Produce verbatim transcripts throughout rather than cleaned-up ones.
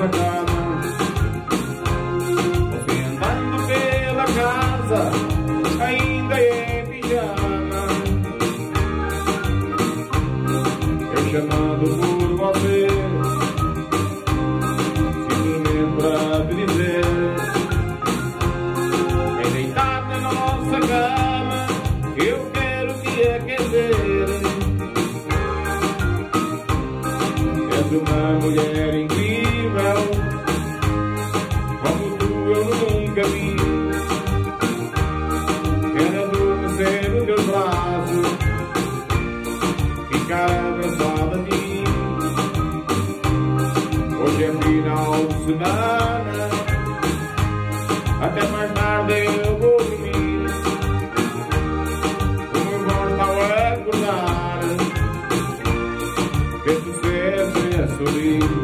cama, você andando pela casa, ainda em pijama, eu chamando por você, simplesmente pra te dizer, é deitado na nossa cama, eu quero te aquecer. És uma mulher incrível, como tu eu nunca vi. Quero adormecer no teu braço, ficar abraçada a ti. Hoje é final de semana, até mais tarde eu vou dormir. O meu irmão está a acordar, penso sempre a sorrir.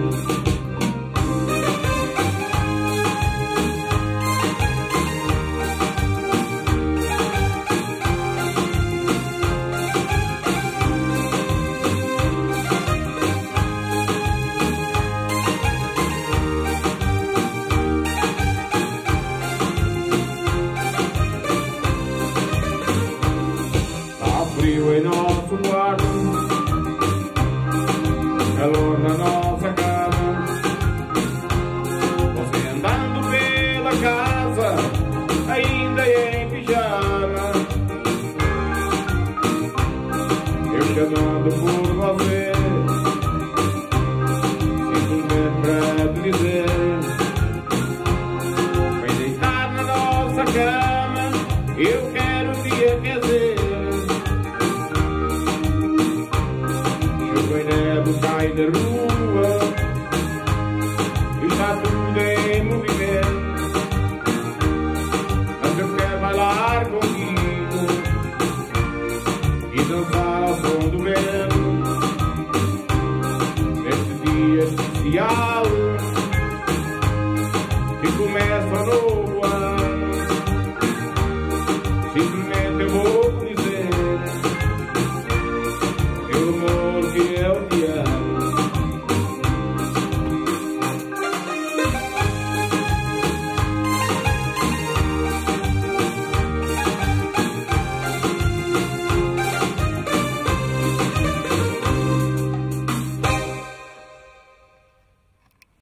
Frio em nosso quarto, calor na nossa cama, você andando pela casa, ainda em pijama, eu chamando por você, simplesmente pra te dizer, vem deitar na nossa cama, eu quero te aquecer. Chuva e neve cai na rua, e está tudo